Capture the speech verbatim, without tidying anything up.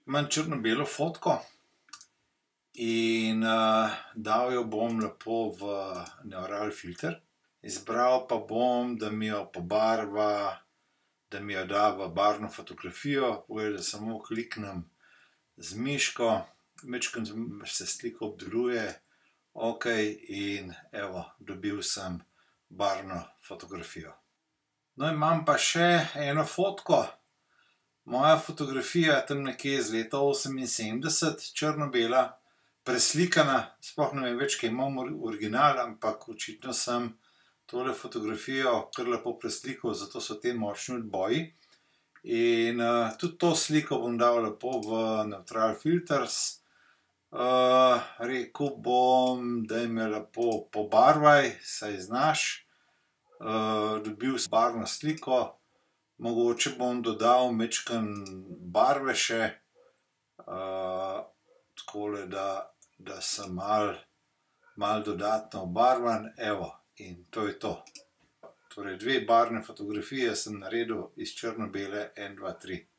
Imam črno-belo fotko in uh, dal jo bom lepo v Neural filter. Izbral pa bom, da mi jo pobarva, da mi jo da v barvno fotografijo. Povej, da samo kliknem z miško, majčkeno se slika obdeluje, okej, in evo, dobil sem barvno fotografijo. No, imam pa še eno fotko. Moja fotografija tam nekje iz leta oseminsedemdeset, črno-bela, preslikana, sploh ne vem več, kaj imam original, ampak očitno sem tole fotografijo kar lepo preslikal, zato so te močni odboji. In uh, tudi to sliko bom dal lepo v Neutral filters. Uh, rekel bom, daj me lepo pobarvaj, saj znaš. Uh, dobil sem barvno sliko. Mogoče bom dodal majčkeno barve še, uh, takole, da, da sem malo, malo dodatno obarvan, evo, in to je to. Torej, dve barvne fotografije sem naredil iz črno-bele, en, dva, tri.